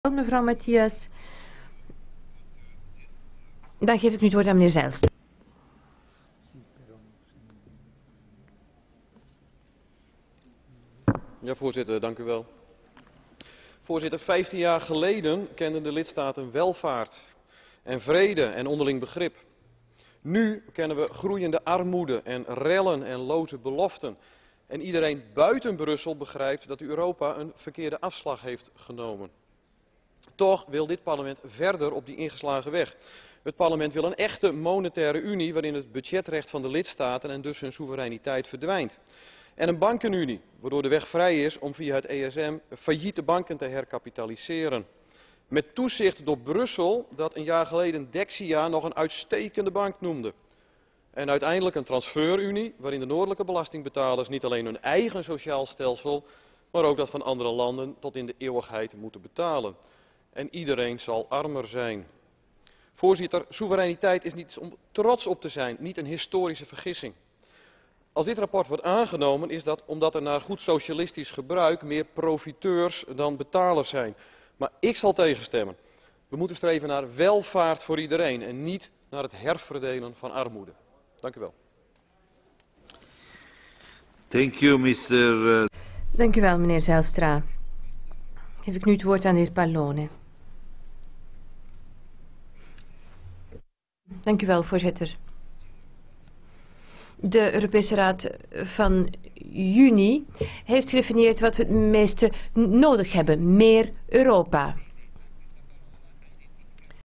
Mevrouw Matthias. Dan geef ik nu het woord aan meneer Zijlstra. Ja, voorzitter, dank u wel. Voorzitter, 15 jaar geleden kenden de lidstaten welvaart en vrede en onderling begrip. Nu kennen we groeiende armoede en rellen en loze beloften. En iedereen buiten Brussel begrijpt dat Europa een verkeerde afslag heeft genomen. Toch wil dit parlement verder op die ingeslagen weg. Het parlement wil een echte monetaire unie waarin het budgetrecht van de lidstaten en dus hun soevereiniteit verdwijnt. En een bankenunie, waardoor de weg vrij is om via het ESM failliete banken te herkapitaliseren. Met toezicht door Brussel, dat een jaar geleden Dexia nog een uitstekende bank noemde. En uiteindelijk een transferunie, waarin de noordelijke belastingbetalers niet alleen hun eigen sociaal stelsel, maar ook dat van andere landen tot in de eeuwigheid moeten betalen. En iedereen zal armer zijn. Voorzitter, soevereiniteit is niets om trots op te zijn, niet een historische vergissing. Als dit rapport wordt aangenomen is dat omdat er naar goed socialistisch gebruik meer profiteurs dan betalers zijn. Maar ik zal tegenstemmen. We moeten streven naar welvaart voor iedereen en niet naar het herverdelen van armoede. Dank u wel. Dank u wel, meneer Zijlstra. Geef ik nu het woord aan de heer Pallone. Dank u wel, voorzitter. De Europese Raad van juni heeft gedefinieerd wat we het meeste nodig hebben. Meer Europa.